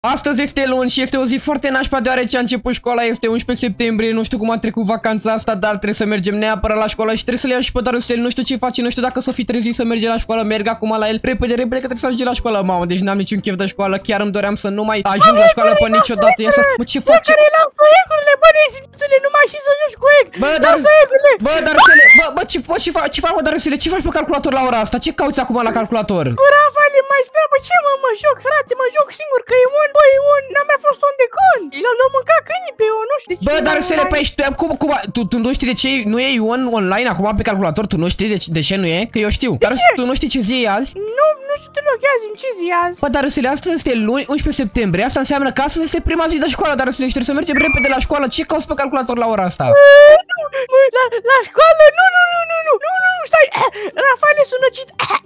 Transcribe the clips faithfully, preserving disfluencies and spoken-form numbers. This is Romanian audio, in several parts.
Astăzi este luni și este o zi foarte nașpa deoarece a început școala, este unsprezece septembrie, nu știu cum a trecut vacanța asta, dar trebuie să mergem neapărat la școală și trebuie să le iau și pe Darusel, nu știu ce face, nu știu dacă s-o fi trezit să merge la școală, merg acum la el, repede, repede că trebuie să ajunge la școală, mamă, deci n-am niciun chef de școală, chiar îmi doream să nu mai ajung la școală pe niciodată, ia să, mă, ce face? Bă, resimțele, numai și să joci cu egg. Bă, dar, bă, Darusele, bă, bă, ce, bă, ce, faci, ce faci, bă, Darusele, ce faci pe calculator la ora asta? Ce cauți acum la calculator? Bă, Rafale, mai spune, bă, ce mă, mă joc, frate, mă joc singur, că e un, bă, e un, n-a mai fost un de con. L-au mâncat câinii pe eu, nu știu de ce. Bă, Darusele, pe aici, cum, cum, tu, tu nu știi de ce nu e Ion online acum pe calculator? Tu nu știi de, de ce nu e? Că eu știu. Dar tu nu știi ce zi e azi? Nu, nu știu deloc, ia zi-mi ce zi e azi. Bă, Darusele, astăzi este luni, unsprezece septembrie, asta înseamnă că astăzi este prima zi de școală, Darusele, și trebuie să mergem repede la școală. Ce cauți pe calculator la ora asta? La, la școală? Nu, nu, nu, nu, nu, nu, nu, stai, Rafale, sunt răcit.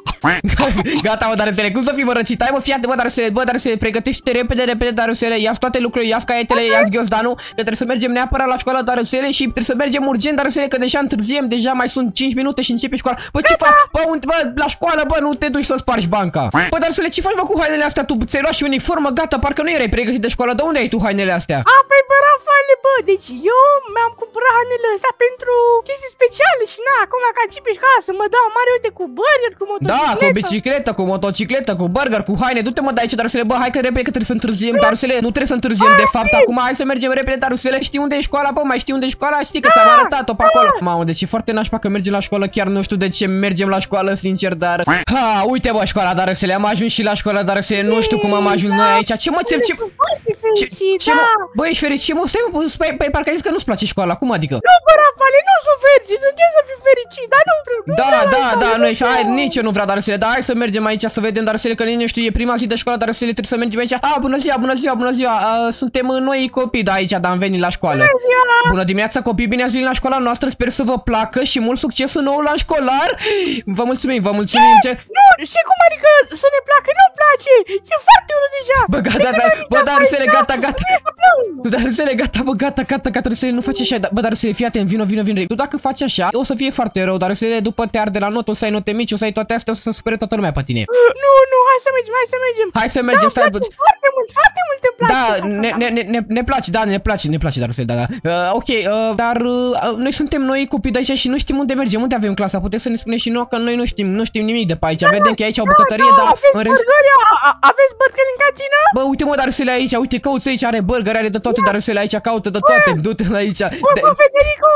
Gata, mă, Darusele, cum să fii, mă, răcit? Hai, mă, fiate, bă, Darusele, bă, Darusele, pregătește-te repede, repede, Darusele, ia-ți toate lucrurile, ia-ți caietele, ia-ți ghiozdanul, că trebuie să mergem neapărat la școală, Darusele, și trebuie să mergem urgent, Darusele, că deja întârziem, deja mai sunt cinci minute și începe școala. Bă, ce faci? Bă, unde, bă, la școală, bă, nu te duci să spargi banca. Bă, Darusele, ce faci, bă, cu hainele astea? Tu ți-ai luat și uniformă, gata, parcă nu erai pregătit de școală. De unde ai tu hainele astea? A, păi, bă, Rafale, bă, deci eu mi-am cumpărat hainele astea pentru chestii speciale și na, acum ca începe școala să mă dau mare, uite, cu burger, cu motocicletă. Da, cu bicicletă, cu motocicletă, cu burger, cu haine. Du-te, mă, de aici, Darusele, bă, hai că repede că trebuie să întârziem, Darusele, nu trebuie să întârziem, de fapt, acum hai să mergem repede, Darusele. Știi unde e școala, bă, mai știi unde e școala? Știi că ți-am arătat-o pe acolo. Mamă, deci e foarte nașpa că mergem la școală, chiar nu știu de ce mergem la școală, sincer, dar ha, uite, bă, școala, Darusele, am ajuns și la școală, Darusele, nu știu cum am ajuns noi aici. Ce mă țem, ce ce, ce mă, bă, ești fericit, mă, stai, mă, stai, păi parcă ai zis că nu-ți place școala, cum adică? Nu, bă, Rafale, nu sunt fericit, sunt eu să fiu fericit, dar nu vreau. Da, da, da, nu ești, hai, nici eu nu vreau, Darusele, dar hai să mergem aici să vedem, Darusele, că nici nu știu, e prima zi de școală, Darusele, trebuie să mergem aici. A, bună ziua, bună ziua, bună ziua, uh, suntem noi copii de aici, dar am venit la școală. Bună ziua. Bună dimineața, copii, bine ați venit la școala noastră, sper să vă placă și mult succes în noul an școlar. Vă mulțumim, vă mulțumim. Ce? Nu, și cum adică să ne placă, nu-mi place, e foarte urât deja. Bă, gata, da, bă, Darusele, gata, gata. Darusele, gata, bă, gata, gata, gata, Darusele, nu faci așa. Bă, Darusele, fii atent, vino, vino, vino. Tu dacă faci așa, o să fie foarte rău, Darusele, după te arde la notă, o să ai note mici, o să ai toate astea, o să se supere toată lumea pe tine. Nu, nu, hai să mergem, hai să mergem. Hai să mergem, stai, bă. Foarte mult, foarte mult îmi place. Da, ne, ne, ne, ne, ne place, da, ne place, ne place, Darusele, da, da. Uh, ok, uh, dar uh, noi suntem noi copii de aici și nu știm unde mergem, unde avem clasa. Puteți să ne spuneți și nouă că noi nu știm, nu știm nimic de pe aici. Vedem că aici au bucătărie, dar în rest... Aveți burgeri în cantină? Bă, uite, mă, Darusele, aici, uite, cauți aici, are burger, are de toate, Darusele, aici caută de toate, du-te aici. Bă, bă, Federico,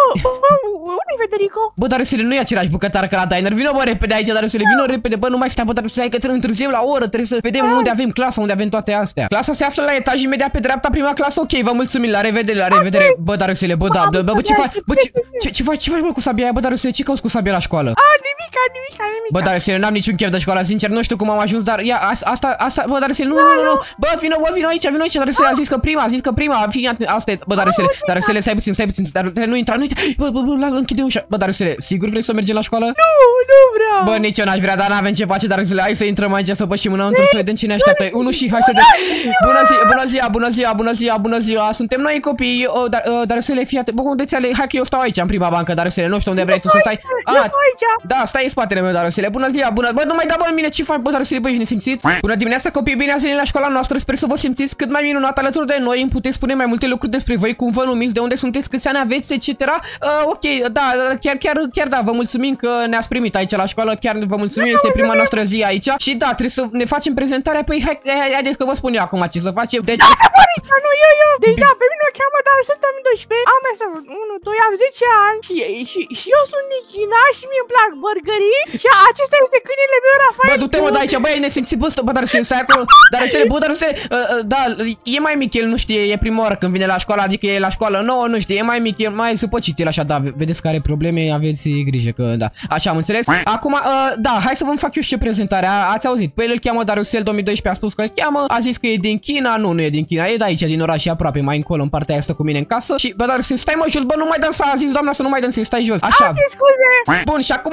unde e Federico? Bă, Darusele, nu e același bucătar ca la diner. Vino, bă, repede aici, Darusele, vino repede, bă, nu mai stai, bă, Darusele, hai că trebuie întârziem la oră, trebuie să vedem unde avem clasa, unde avem toate astea. Clasa se află la etaj imediat pe dreapta, prima clasă, ok, vă mulțumim, la revedere, la revedere. Bă, Darusele, bă, da, bă, bă, ce faci, bă, ce, ce faci, ce faci, bă, cu sabia aia, bă, Darusele, ce cauți cu sabia la școală? A, nimic, nimic, nimic. Bă, Darusele, n-am niciun chef de școală, sincer, nu știu cum am ajuns, dar ia, asta, asta, bă, Darusele, nu, nu, nu, bă, vino, bă, vino aici, vino aici, Darusele, a zis că prima, a zis că prima, fii, asta e, bă, Darusele, Darusele, stai puțin, stai puțin, Darusele, nu intra, nu intra, bă, bă, bă, închide ușa, bă, Darusele, sigur vrei să mergem la școală? Nu, nu vreau. Bă, nici eu n-aș vrea, dar n-avem ce face, Darusele, hai să intrăm aici, să pășim înăuntru, să vedem cine așteaptă. Unu și hai să vedem. Bună ziua, bună ziua, bună ziua, bună ziua, bună ziua, suntem noi copii, Darusele, fii atent, bă, unde ți ale, hai că eu stau aici în prima bancă, Darusele, nu știu unde vrei tu să stai. Ah, da, stai în spatele meu, Darusele, bună ziua, bună, bă, nu mai da bă în mine, ce faci, bă, Darusele, bă, ești nesimțit? Bună dimineața, copii, bine ați venit la școala noastră, sper să vă simțiți cât mai minunat alături de noi, îmi puteți spune mai multe lucruri despre voi, cum vă numiți, de unde sunteți, câți ani aveți, et cetera. Uh, ok, da, chiar, chiar, chiar da, vă mulțumim că ne-ați primit aici la școală, chiar vă mulțumim, este prima noastră zi aici și da, trebuie să ne facem prezentarea, păi hai, hai, haideți că vă spun eu acum ce să facem. Deci... Da, Borica, nu, eu, eu, deci da, pe mine o cheamă, dar suntem doisprezece, am asta, unu, doi, am zece ani și, și, și eu sunt Nichina și mie îmi plac burgerii și acesta este câinele meu, Rafael. Bă, du-te mă, da aici, bă, e nesimțit, bă, stă, bă, dar să stai acolo, dar să bă, dar să uh, uh, da, e mai mic, el nu știe, e prima oară când vine la școală, adică e la școală nouă, nu știe, e mai mic, e mai săpăcit el așa, da, vedeți că are probleme, aveți grijă că, da, așa am înțeles. Acum, uh, da, hai să vă fac eu și prezentare, ați auzit, pe el îl cheamă Darusel două mii doisprezece, a spus că îl cheamă, a zis că e din China, nu, nu e din China, e de aici, din oraș și aproape, mai încolo, în partea asta cu mine în casă și, bă, Darusel, stai mă jos, bă, nu mai dansa, a zis doamna să nu mai dansi, stai jos, așa. Okay, scuze. Bun, și acum numele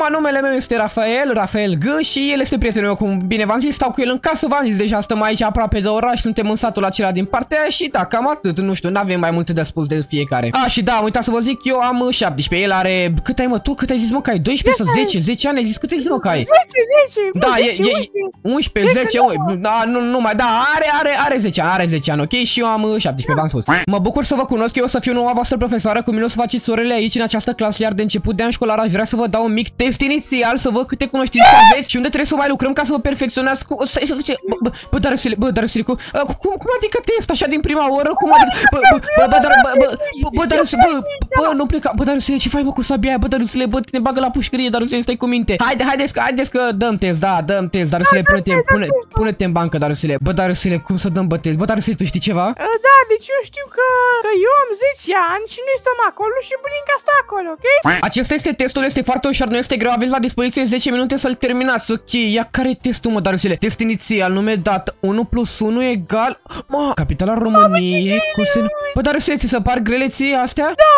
meu este Rafael, Rafael G și el este prietenul meu, cum bine v-am zis, stau cu el în casă, v-am zis, deja stăm aici aproape de oraș, suntem în satul acela din partea aia și da, cam atât, nu știu, n-avem mai multe de spus de fiecare. A, și da, am uitat să vă zic, eu am șaptesprezece, el are, cât ai mă, tu, cât ai zis mă că ai, doisprezece sau zece, zece ani ai zis, cât ai zis mă că ai? zece, zece, da, e, e, unsprezece, zece, da, nu, nu mai, da, are, are, are zece ani, are zece ani, ok, și eu am șaptesprezece, v-am spus. Mă bucur să vă cunosc, eu o să fiu noua voastră profesoară, cu mine o să faceți orele aici în această clasă, iar de început de an școlar aș vrea să vă dau un mic test inițial, să văd câte cunoștințe aveți și unde trebuie să mai lucrăm ca să vă perfecționați cu... Bă, dar să le, bă, dar să le, cum, cum adică test așa din prima oră? Cum adică... Bă, bă, bă, dar, bă, bă, bă, dar să, bă, bă, nu pleca, bă, dar să le, ce faci mă cu sabia aia? Bă, dar să le, bă, ne bagă la pușcărie, dar să le, stai cu minte. Haide, haideți că, haideți că dăm test, da, dăm test, dar să le, pune, pune-te în bancă, dar să le, bă, dar să le, cum să dăm bă test? Bă, dar să le, tu știi ceva? Da, deci eu știu că eu am zece ani și noi stăm acolo și bunica stă acolo, ok? Acesta este testul, este foarte ușor, nu este greu, aveți la dispoziție zece minute să-l terminați, ok? Ia care e testul, mă, Darusele? Test inițial, nume dat, unu plus unu egal... Mă, capitala României, cum se... Bă, Darusele, ți se par grele ție astea? Da!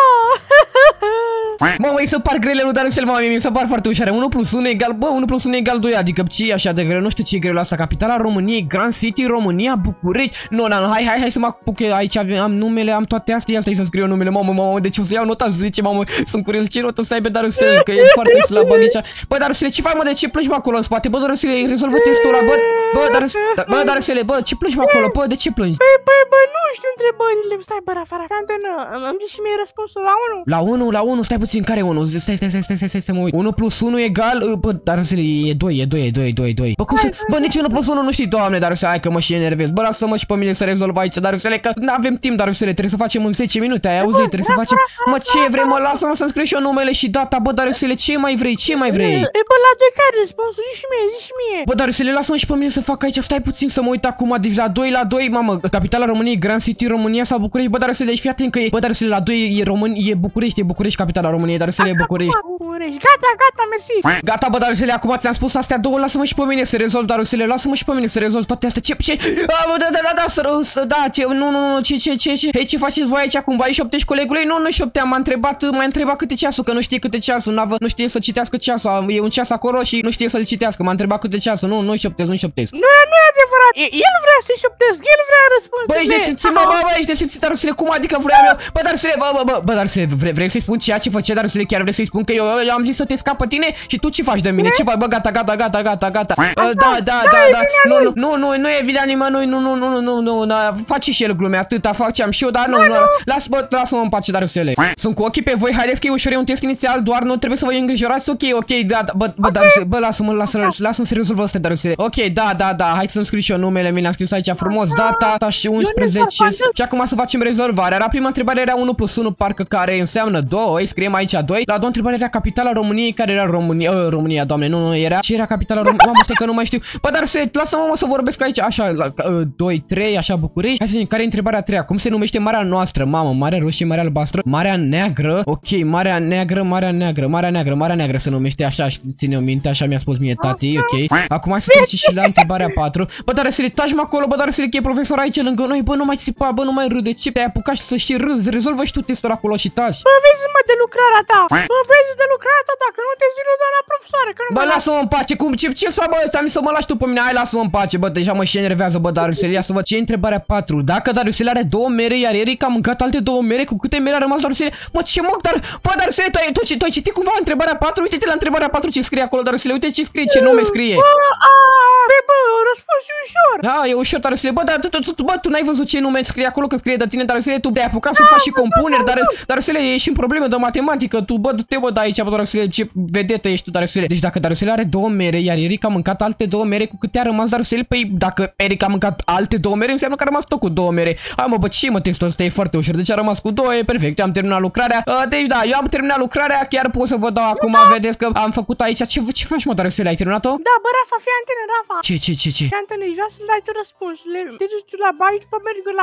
Mă, măi, să par grele, nu, Darusele, mă, mie mi se par foarte ușoare. unu plus unu egal, bă, unu plus unu egal doi, adică ce e așa de greu? Nu știu ce e greu la asta. Capitala României, Grand City, România, București. Nu, no, no, hai, hai, hai să mă apuc, aici am numele, am toate astea, ia stai să scriu numele, mamă, mamă, deci o să iau nota zece, mamă, sunt curios ce notă o să aibă Darusele, că e foarte slabă, deci... Bă, Darusele, ce faci, mă, de ce plângi, mă, acolo în spate? Bă, Darusele, rezolvă testul ăla, bă, bă, Darusele, bă, Darusele, bă, ce plângi, mă, acolo, bă, de ce plângi? Băi, băi, bă, nu știu întrebările, stai, bă, Rafa, Rafa, antenă, îmi zici și mie răspunsul la unu? La unu, la unu, stai puțin, care e unu? Stai, stai, stai, stai, stai, stai, stai, mă uit. unu plus unu egal, bă, Darusele, e doi, e doi, e doi, e doi, e doi. Bă, cum să, bă, nici unu plus unu nu știi, doamne, Darusele, hai că mă și enervez. Bă, lasă-mă și pe mine să rezolv aici, Darusele, că n-avem timp, Darusele, trebuie să facem în zece minute, ai auzit? Trebuie să facem... Mă, ce vrei, mă, lasă-mă să-mi scriu și eu numele și data, bă, Darusele, ce mai vrei, ce mai vrei? E, bă, la doi care răspunsul, zici și mie, zici și mie. Bă, Darusele, lasă-mă și pe mine să fac aici, stai puțin să mă uit acum, deci la doi la doi, mamă, capitala României, Grand City, România sau București, bă, Darusele, deci fii atent că e, bă, Darusele, la doi e Român, e București, e București, capitala României, Darusele, e București. București, gata, gata, mersi. Gata, bă, Darusele, acum ți-am spus astea două, lasă-mă și pe mine să rezolv, Darusele, lasă-mă și pe mine să rezolv toate astea. Ce, ce? A, bă, da, da, da, da, să, da, ce, nu, nu, nu, ce, ce, ce, ce? Hei, ce faceți voi aici? Cumva îi șoptești colegului? Nu, nu șopteam, m-a întrebat, m-a întrebat câte ceasul, că nu știe câte ceasul, n-avă, nu știe să citească ceasul, e un ceas acolo și nu știe să-l citească, m-a întrebat câte ceasul, nu, nu șoptezi, nu șoptezi. Nu, nu e adevărat, el vrea să-i șoptesc, el vrea răspuns. Bă, ești de simțit, mă, bă, bă, ești de simțit, Darusele, cum adică vreau eu? Bă, Darusele, bă, bă, bă, bă, Darusele, vrei, vrei să-i spun ceea ce făcea, Darusele, chiar vrei să-i spun că eu, eu am zis să te scap pe tine și tu ce faci de mine? Ce faci? Bă, gata, gata, gata, gata, gata. Da, da, da, da, nu, nu, nu, nu, nu e vina nimănui, nu, nu, nu, nu, nu, nu, faci și el glume, atâta faceam și eu, dar nu, nu, las, bă, lasă-mă în pace, Darusele. Sunt cu ochii pe voi, haideți că e ușor, e un test inițial, doar nu trebuie să vă îngrijorați, ok, ok, da, bă, bă, Darusele, bă, lasă-mă, lasă-mă, lasă-mă să rezolvă ăsta, Darusele. Ok, da, da, da, hai să-mi scriu și eu numele, mi l-am scris aici frumos, data și unsprezece. Și acum să facem rezolvarea. La prima întrebare era unu plus unu, parcă care înseamnă doi, scriem aici doi. La a doua întrebare era capitala României, care era România, uh, România, doamne, nu, nu, era, ce era capitala României? Mamă, stai că nu mai știu. Bă, dar se, lasă-mă, mă, să vorbesc aici, așa, doi, trei, așa, București. Hai să vedem, care e întrebarea a treia? Cum se numește Marea noastră? Mamă, Marea Roșie, Marea Albastră, Marea Neagră. Ok, Marea Neagră, Marea Neagră, Marea Neagră, Marea Neagră se numește așa, ține-o minte, așa mi-a spus mie tati, ok. Acum hai să treci și la întrebarea patru. Bă, dar să le taci mă acolo, bă, dar să le che profesor aici lângă noi, bă, nu mai țipa, bă, nu mai râde, ce te-ai apucat și să și râzi, rezolvă și tu testul acolo și taci. Bă, vezi mă de lucrarea ta, bă, vezi de lucrarea ta, dacă nu te zile doamna profesoară, că nu. Bă, lasă-mă în pace, cum, ce, ce să, bă, ți-am zis să mă lași tu pe mine, hai, lasă-mă în pace, bă, deja mă și enervează, bă, Darusele, ia să văd ce e întrebarea patru. Dacă Darusele are două mere, iar Erica a mâncat alte două mere, cu câte mere a rămas Darusele? Mă, ce mă, dar, bă, Darusele, tu ai, tu, tu ai citit cumva întrebarea patru? Uite-te la întrebarea patru ce scrie acolo, Darusele, uite ce scrie, ce nume scrie. Bă, a, bă, răspuns e ușor. Da, e ușor, Darusele, bă, dar tu, tu, tu, bă, tu n-ai văzut ce nume scrie acolo, că scrie de tine, Darusele, tu te-ai apucat să faci și compuneri, dar, Darusele, ești în probleme de matematică, tu, bă, du-te, bă, da, aici, bă, Darusele, ce vedetă ești tu, Darusele. Deci dacă Darusele are două mere, iar Erica a mâncat alte două mere, cu câte a rămas, Darusele? Păi dacă Erica a mâncat alte două mere, înseamnă că a rămas tot cu două mere. Hai, mă, bă, ce, mă, testul ăsta e foarte ușor, deci a rămas cu două, e perfect, eu am terminat lucrarea. Uh, deci da, eu am terminat lucrarea, chiar pot să vă dau acum, vedeți că am făcut aici. Ce, ce faci, mă, Darusele, ai terminat-o? Da, bă, Rafa, fii antenă, Rafa. Ce, ce, ce, ce? Fii antenă, își vrea să-mi dai tu răspunsurile. Te duci tu la baie, după mergi la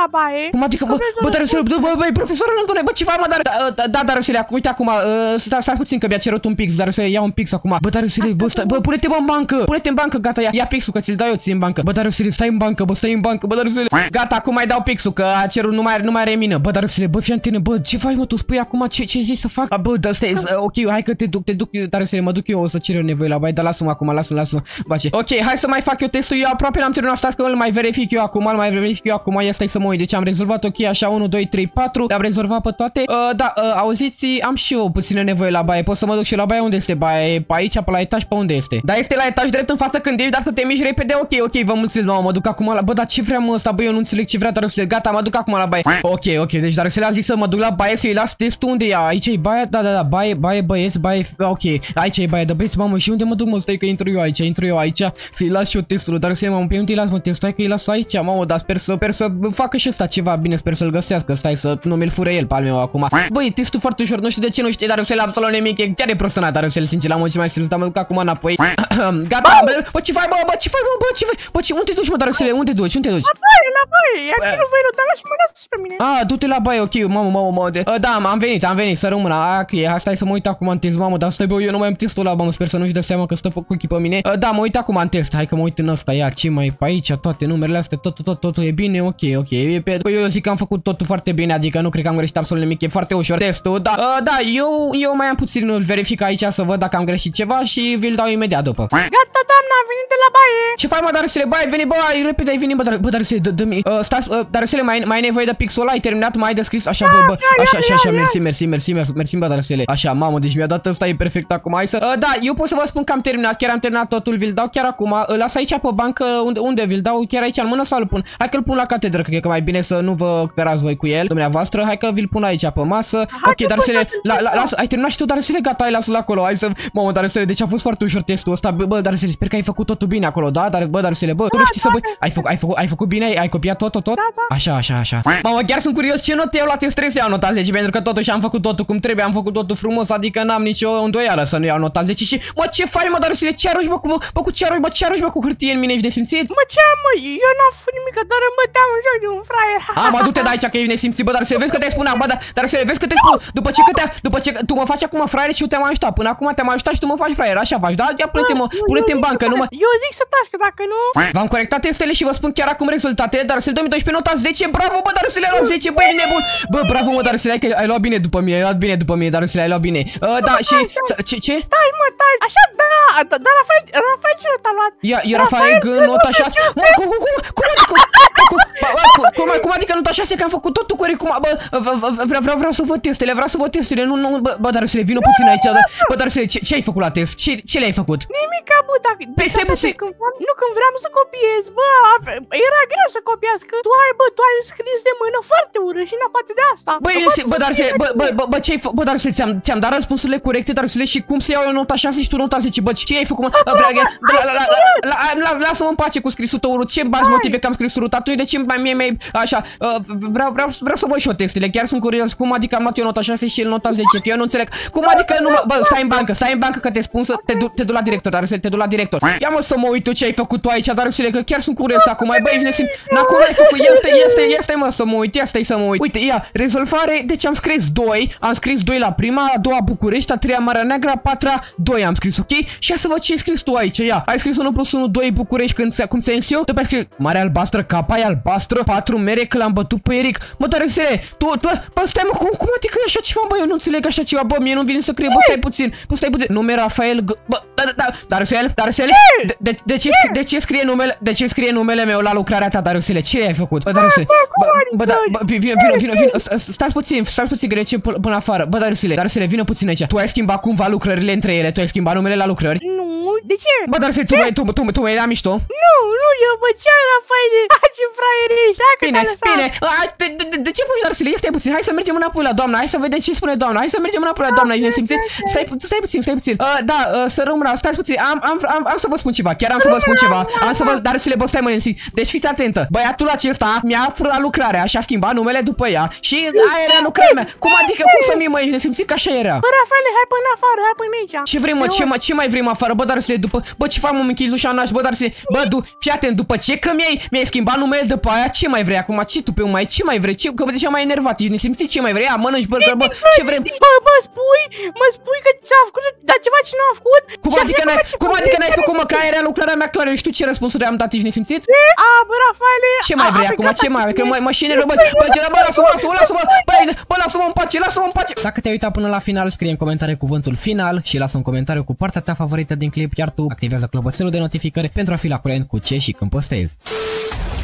baie. Cum adică, bă, bă, Darusele, bă, bă, bă, profesorul lângă noi, bă, ce faci, mă, dar, da, da, Darusele, acum, uite, acum, stai, stai puțin că mi-a cerut un pix, Darusele, ia un pix acum. Bă, Darusele, bă, stai, bă, pune-te, bă, în bancă, pune-te în bancă, gata, ia, ia pixul, că ți-l dau eu ție în bancă. Bă, Darusele, stai în bancă, bă, stai în bancă, bă, Darusele. Gata, acum mai dau pixul, că a cerut, nu mai, nu mai are mină. Bă, Darusele, bă, fii antene, bă, ce faci, mă, tu spui acum, ce, ce zici să fac? Bă, da, stai, ok, hai că te duc, te duc, Darusele, mă duc eu, o să cer eu nevoie la baie, dar lasă-mă acum, lasă-mă, lasă-mă. Bace. Ok, hai să mai fac eu testul, eu aproape l-am terminat, stați că îl mai verific eu acum, îl mai verific eu acum, ia stai să mă uit. Deci am rezolvat, ok, așa, unu, doi, trei, patru, le-am rezolvat pe toate. Uh, da, uh, auziți, am și eu puțină nevoie la baie, pot să mă duc și la baie, unde este baie? Pe aici, pe la etaj, pe unde este? Da, este la etaj drept în față când ești, dar să te miști repede, ok, ok, vă mulțumesc, mamă, mă duc acum la... Bă, dar ce vrea mă ăsta, bă, eu nu înțeleg ce vrea Darusele, gata, mă duc acum la baie. Ok, ok, deci Darusele a zis să mă duc la baie, să-i las testul, unde e? Aici e baia, da, da, da, baie, baie, băieți, baie, ok, aici e baie, da, băieți, mamă, și unde mă duc, mă, stai că intru eu aici, intru eu aici, să-i las și eu testul, Darusele, mamă, pe unde îi las, mă, testul, hai că îi las aici, mamă, dar sper să, sper să facă și ăsta ceva bine, sper să-l găsească, stai să nu mi-l fure el pe al meu acum. Băi, testul foarte ușor, nu știu de ce nu știe Darusele absolut nimic, e chiar e prostănat Darusele, sincer, la mult ce mai serios, dar mă duc acum înapoi. Gata, bă, ce faci, bă, bă, ce faci, bă, bă, ce faci? Bă, ce, unde te duci, mă, Darusele, unde te duci, unde te duci? La baie, la baie, ia ce nu voi nu, dar lași mă lasă pe mine. Ah, du-te la baie, ok, mamă, mamă, mamă, de... Da, am venit, am venit, să rămână, ok, hai, stai să mă uit acum în test, mamă, dar stai, bă, eu nu mai am testul ăla, mamă, sper să nu-și dă seama că stă cu ochii pe mine. Da, mă uit acum în test, hai că mă uit în ăsta, ia, ce mai pe aici, toate numerele astea, tot, tot, totul e bine, ok, ok, bă, eu zic că am făcut totul foarte bine, adică nu cred că am greșit absolut nimic, e foarte ușor testul, da, da, eu, eu mai am puțin, îl verific aici să văd dacă am greșit ceva și vi-l dau imediat după. Gata, doamna, a venit de la baie. Ce faci, mă, Darusele, bă, ai venit, bă, ai repede, ai venit, bă, Dar bă Darusele, dă-mi, uh, stați, uh, Darusele, mai, mai ai nevoie de pixul ăla, ai terminat, mai ai de scris, așa, bă, bă, așa, așa, așa, mersi, mersi, mersi, mersi, mersi, bă, Darusele, așa, mamă, deci mi-a dat ăsta, e perfect acum, hai să, uh, da, eu pot să vă spun că am terminat, chiar am terminat totul, vi-l dau chiar acum, îl las aici pe bancă, unde, unde vi-l dau, chiar aici în mână sau îl pun? Hai că îl pun la catedră, cred că mai bine să nu vă cărați voi cu el, dumneavoastră, hai că vi-l pun aici pe masă, ok, Darusele, la, la, las, ai terminat și tu, Darusele, gata, hai, lasă-l acolo, hai să, mamă, Darusele, deci a fost foarte ușor testul ăsta, bă, Darusele, sper că ai făcut totul bine acolo, da, dar, bă, Darusele, bă, tu nu știi să băi, ai făcut, ai făcut, ai făcut bine, ai copiat tot, tot, tot? Așa, așa, așa. Mamă, chiar sunt curios ce note iau la test, trebuie să iau nota zece, pentru că totuși am făcut totul cum trebuie, am făcut totul frumos, adică n-am nicio îndoială să nu iau nota zece și, mă, ce faci, mă, Darusele, ce arunci, mă, cu, bă, cu ce arunci, bă, ce arunci, mă, cu hârtie în mine, ești nesimțit? Mă, ce am, mă, eu n-am făcut nimic, doar mă team în joc de un fraier. A, mă, du-te de aici că ești nesimțit, bă, Darusele, vezi că te-ai spune, bă, Darusele, vezi că te spun, după ce că te, după ce tu mă faci acum fraier și eu te-am ajutat, până acum te-am ajutat și tu mă faci fraier, așa faci, da? Ia pune-te, mă, pune-te în bancă, nu mă. Eu zic să taci, că dacă nu... V-am corectat testele și vă spun chiar acum rezultatele, Darusele două mii doisprezece nota zece, bravo, bă, Darusele, ai luat zece, bă, e nebun. Bă, bravo, mă, Darusele, ai, ai luat bine după mine, ai luat bine după mine, Darusele, ai luat bine. Uh, da, și ce ce? Tai, mă, tai. Așa, da, da, Rafael, Rafael ce nota a luat? Ia, e Rafael G nota șase. Mă, cum cum cum adică? Cum cum adică nota șase că am făcut totul corect, cum, bă, vreau vreau vreau să văd testele, vreau să văd testele. Nu, nu, bă, Darusele, vino puțin aici. Bă, Darusele, ce ai făcut la test? Ce ce le-ai făcut? Nimic, bă, dacă Peste puțin. Nu, când vreau să copiez, bă, era greu să copiez, că tu ai, bă, tu ai scris de mână foarte urât și n-a poate de asta. Bă, bă, Darusele, bă, bă, bă, bă, ce-ai făcut? Bă, Darusele, ți-am ți-am dat răspunsurile corecte, Darusele, și cum să iau eu nota șase și tu nota zece? Bă, ce ai făcut? Lasă-mă în pace cu scrisul tău urât. Ce bazi motive că am scris urât? Atunci de ce mai mie mai așa? Vreau vreau vreau să văd și eu testele. Chiar sunt curios cum adică am luat eu nota șase și el nota zece, că eu nu înțeleg. Cum adică nu mă, bă, stai în bancă, stai în bancă că te spun să te du te du la director, Darusele, te du la director. Ia mă să mă uit tu ce ai făcut tu aici, Darusele, că chiar sunt curios acum. Mai băi, ești nesim. N-acum ai făcut. Este este este mă să mă uit, ia stai să mă uit. Uite, ia, rezolvare. Deci am scris doi, am scris doi la prima, a doua București, a treia Marea Neagră, a patra doi am scris, ok? Și ia să văd ce ai scris tu aici, ia. Ai scris unu plus unu, doi București, când se, cum ți-ai eu? După ai scris Marea Albastră, capa e albastră, patru mere, că l-am bătut pe Eric. Mă, Darusele, tu, tu, bă, stai mă, cum, cum adică e așa ceva, bă, eu nu înțeleg așa ceva, bă, mie nu vine să cred, bă, stai puțin, bă, stai puțin. Nume Rafael, bă, da, da, Darusele, Darusele, de, de, de, ce, de ce scrie numele, de ce scrie numele meu la lucrarea ta, Darusele? Ce ai făcut? Bă, Darusele, bă, bă, da, bă, vino, vino, vino, vino, stai puțin, stai puțin, că ne ce până afară. Bă, Darusele, Darusele, vină puțin aici. Tu ai schimbat cumva lucrările între ele, tu ai schimbat numele la lucrări? Nu, de ce? Bă, Darusele, tu mai tu, tu, tu mai la mișto? Nu, nu, eu, bă, ce Rafael, ce fraier ești, hai că bine, bine, de, de, de ce faci, Darusele? Stai puțin, hai să mergem înapoi la doamna, hai să vedem ce spune doamna, hai să mergem înapoi la doamna, ești nesimțit? Stai, stai puțin, stai puțin. Uh, da, uh, să rămână, stai puțin, am, am, am, am să vă spun ceva, chiar am să vă spun ceva, am să vă, Darusele, bă, stai mă nesimțit. Deci fiți atentă, băiatul acesta mi-a furat lucrarea și a schimbat numele după ea și aia era lucrarea mea. Cum adică, cum să mi mă ești nesimțit că așa era? Bă, Rafael, hai până afară, hai până aici. Ce vrei, mă, ce, mă, ce mai vrei, mă, afară? Bă, dar Darusele, după... Bă, ce faci, mă, Michilușa naș, bă, Darusele? Bă, du, fii atent, după ce că mi-ai mi-ai schimbat numele după aia, ce mai vrei acum? Ce tu pe mai, ce mai vrei? Ce, că deja m-ai enervat, ești nesimțit, ce mai vrei? Ia, mănânci burger, bă, ce vrem? Bă, mă spui, mă spui că ți-a făcut, dar ceva ce nu a făcut? Cum adică n-ai, cum adică n-ai făcut, mă, că aia era lucrarea mea clară, știu ce răspunsuri am dat, ești nesimțit? A, bă, Rafaele... Ce mai vrei acum, ce mai, că mă enervă, bă, bă, bă, lasă-mă, lasă-mă, lasă-mă, bă, lasă-mă în pace, lasă-mă în pace. Dacă te-ai uitat până la final, scrie în comentarii cuvântul final și lasă un comentariu cu partea ta favorită din clip, iar tu activează clopoțelul de notificări pentru a fi la curent cu ce și când postezi.